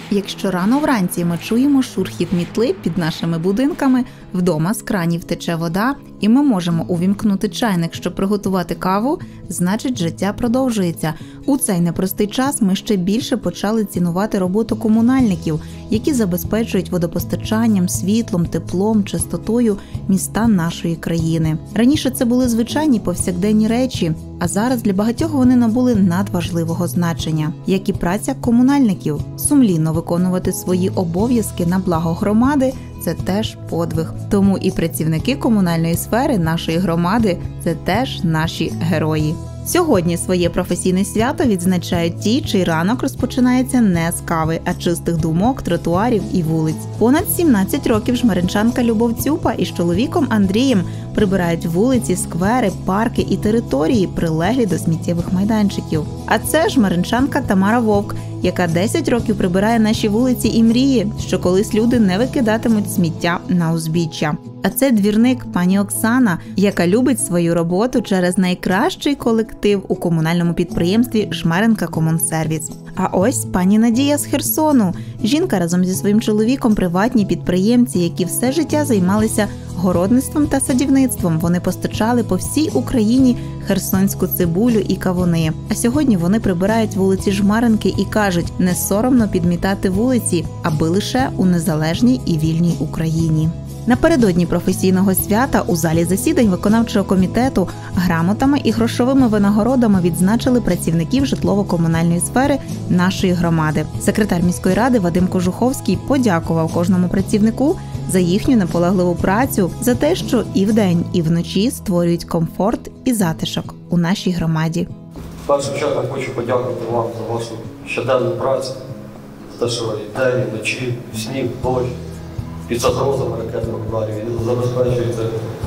Якщо рано вранці ми чуємо шурхіт мітли під нашими будинками, вдома з кранів тече вода, і ми можемо увімкнути чайник, щоб приготувати каву, значить життя продовжується. У цей непростий час ми ще більше почали цінувати роботу комунальників, які забезпечують водопостачанням, світлом, теплом, чистотою міста нашої країни. Раніше це були звичайні повсякденні речі, а зараз для багатьох вони набули надважливого значення, як і праця комунальників. Сумлінно виконувати свої обов'язки на благо громади – це теж подвиг. Тому і працівники комунальної сфери нашої громади – це теж наші герої. Сьогодні своє професійне свято відзначають ті, чий ранок розпочинається не з кави, а чистих думок, тротуарів і вулиць. Понад 17 років жмеринчанка Любов Цюпа із чоловіком Андрієм прибирають вулиці, сквери, парки і території, прилеглі до сміттєвих майданчиків. А це жмеринчанка Тамара Вовк, яка 10 років прибирає наші вулиці і мріє, що колись люди не викидатимуть сміття на узбіччя. А це двірник пані Оксана, яка любить свою роботу через найкращий колектив у комунальному підприємстві «Жмеринка Комунсервіс». А ось пані Надія з Херсону. Жінка разом зі своїм чоловіком – приватні підприємці, які все життя займалися городництвом та садівництвом. Вони постачали по всій Україні херсонську цибулю і кавуни. А сьогодні вони прибирають вулиці Жмеринки і кажуть, не соромно підмітати вулиці, аби лише у незалежній і вільній Україні. Напередодні професійного свята у залі засідань виконавчого комітету грамотами і грошовими винагородами відзначили працівників житлово-комунальної сфери нашої громади. Секретар міської ради Вадим Кожуховський подякував кожному працівнику за їхню наполегливу працю, за те, що і вдень, і вночі створюють комфорт і затишок у нашій громаді. В першу чергу хочу подякувати вам за вашу щоденну працю, за те, що і день, і вночі, в сніг, дощ, під загрозами ракетних ударів забезпечуєте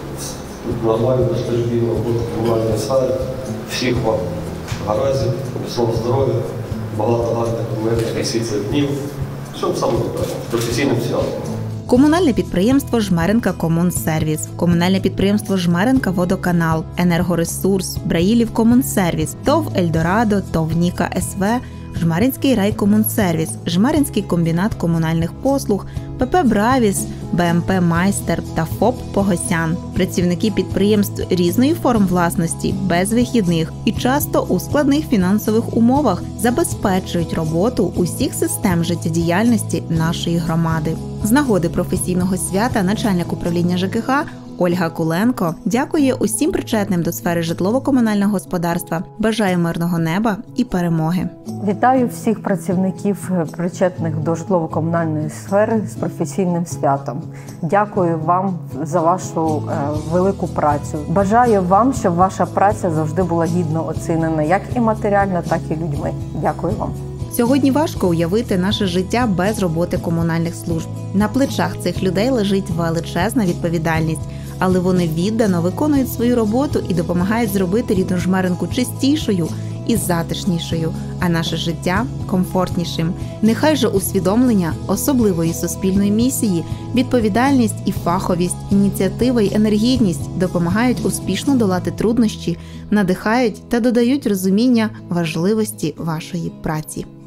нормальну стабільну роботу комунальної сфери. Всіх вам гараздів, міцного здоров'я, багато гарних мирних і світлих днів. Щоб саме добре, з професійним святом. Комунальне підприємство «Жмеринка Комунсервіс», комунальне підприємство «Жмеринка Водоканал», «Енергоресурс», «Браїлів Комунсервіс», ТОВ «Ельдорадо», ТОВ «Ніка СВ», Жмеринський райкомунсервіс, Жмеринський комбінат комунальних послуг, ПП «Бравіс», БМП «Майстер» та ФОП «Погосян». Працівники підприємств різної форм власності, без вихідних і часто у складних фінансових умовах забезпечують роботу усіх систем життєдіяльності нашої громади. З нагоди професійного свята начальник управління ЖКХ Ольга Куленко дякує усім причетним до сфери житлово-комунального господарства, бажає мирного неба і перемоги. Вітаю всіх працівників, причетних до житлово-комунальної сфери з професійним святом. Дякую вам за вашу велику працю. Бажаю вам, щоб ваша праця завжди була гідно оцінена як і матеріально, так і людьми. Дякую вам. Сьогодні важко уявити наше життя без роботи комунальних служб. На плечах цих людей лежить величезна відповідальність, але вони віддано виконують свою роботу і допомагають зробити рідну Жмеринку чистішою і затишнішою, а наше життя – комфортнішим. Нехай же усвідомлення особливої суспільної місії, відповідальність і фаховість, ініціатива й енергійність допомагають успішно долати труднощі, надихають та додають розуміння важливості вашої праці.